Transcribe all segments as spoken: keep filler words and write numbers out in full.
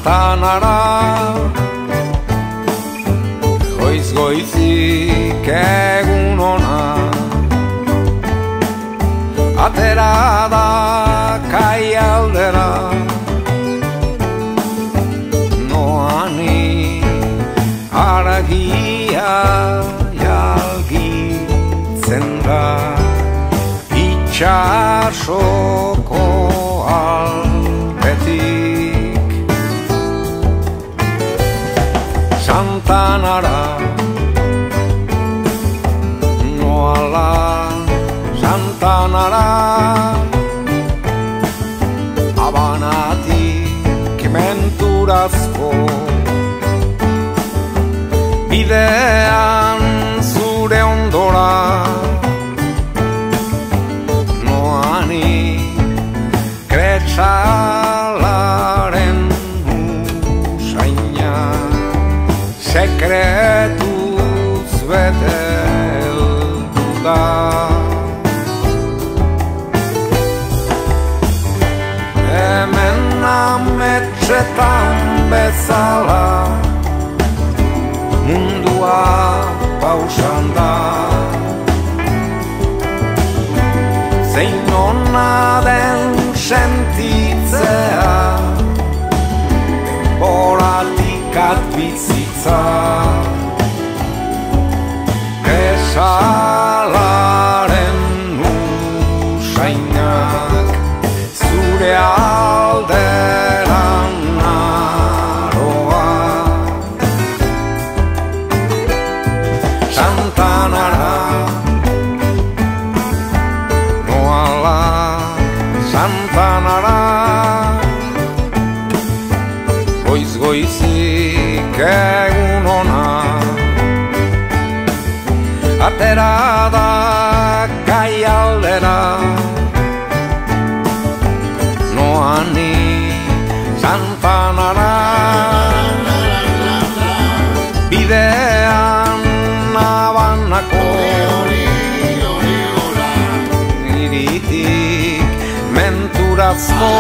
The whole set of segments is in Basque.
Santanara goiz-goizik egun ona atera da kaialdera noani aragia jalgitzen da itxasoko alpetik Santanara noala Santanara Habanatik menturazko bidean zure ondora noani kretsalaren usaina sekretuz bete heldu da hemen ametsetan bezala mundua pausan da zein ona den sentitzea denboratik bizitza kresalaren usainak zure alderan naroa Santanara noala Santanara goiz-goizik egun ona atera da kaialdera noani Santanara bidean Habanako iritik menturazko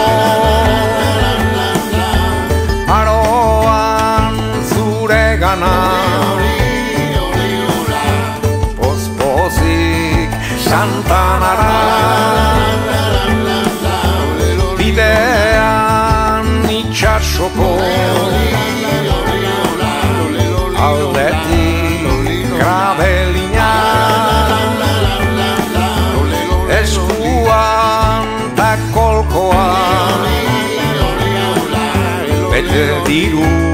aroan zure gana pospozik Santanara bidean itxasoko aldetik krabelina eskuan ta kolkoa bete diru